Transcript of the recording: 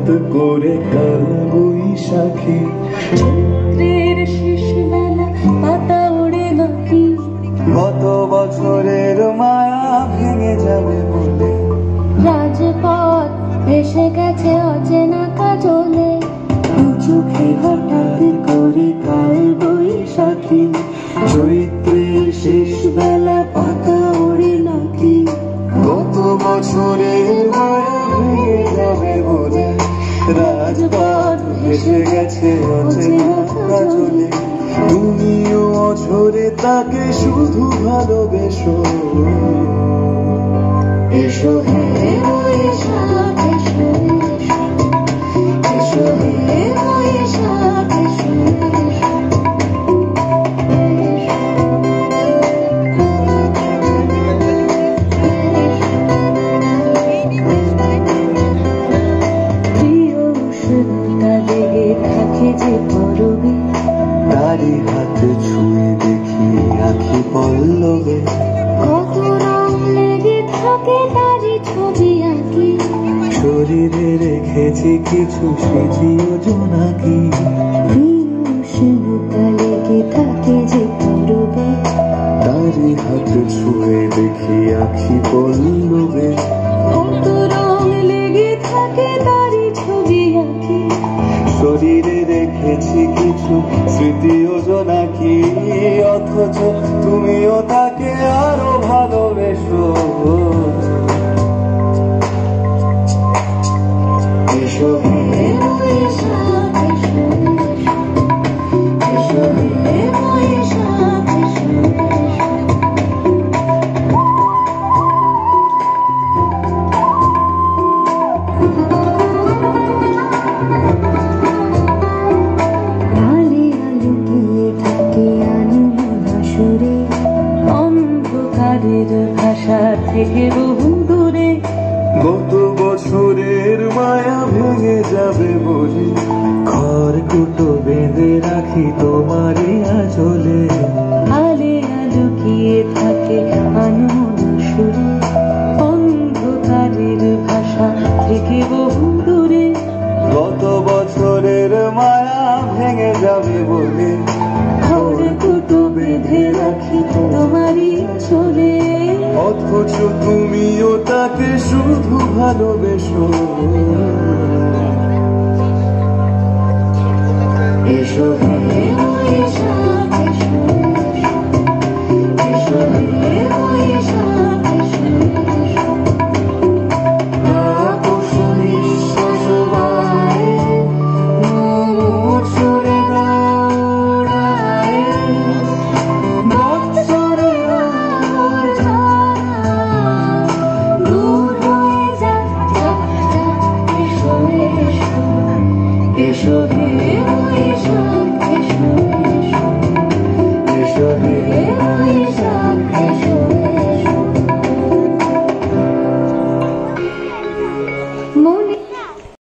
হঠাৎ করে কাল বৈশাখী চৈত্রের শেষ বেলা পাতা ওড়ে নাকি গত বছরের মায়া ভেঙে যাবে বলে রাজপথ ভেসে গেছে অচেনা কাজলে দু চোখে হঠাৎ করে কাল বৈশাখী চৈত্রের শেষ বেলা পাতা ওড়ে নাকি গত বছরের মায়া ভেঙে যাবে বলে রাজপথ ভেসে গেছে অচেনা কাজলে তুমিও অঝরে তাকে শুধু ভালোবেসো এসো হে বৈশাখ এসো এসো হে বৈশাখ এসো প্রিয় উষ্ণতা লেগে থাকে যে পরবে তারি হাতে ছুঁয়ে দেখি আখি পল্লবে কত রং লেগে থাকে তারি ছবি আঁকি শরীরে রেখেছি কিছু স্মৃতি ও জোনাকি উষ্ণতা লেগে থাকে যে পরবে তারি হাতে ছুঁয়ে দেখি আখি পল্লবে কত রং লেগে থাকে তারি ছবি আঁকি শরীরে রেখেছি কিছু স্মৃতি ও জোনাকি অথচ তুমিও তাকে আরো ভালোবেসো এসো হে বৈশাখ এসো এসো হে বৈশাখ এসো অন্ধকারের ভাষা থেকে বহু দূরে গত বছরের মায়া ভেঙে যাবে বলে খড়কুটো বেঁধে রাখি তোমারই আঁচলে আলে লুকিয়ে থাকে আনমনা সুরে অন্ধকারের ভাষা থেকে বহু দূরে গত বছরের মায়া ভেঙে যাবে বলে খড়কুটো বেঁধে রাখি তোমারই চলে অথচ তুমিও তাকে শুধু ভালোবেসো এসো হে বৈশাখ এসো এসো হে বৈশাখ এসো এসো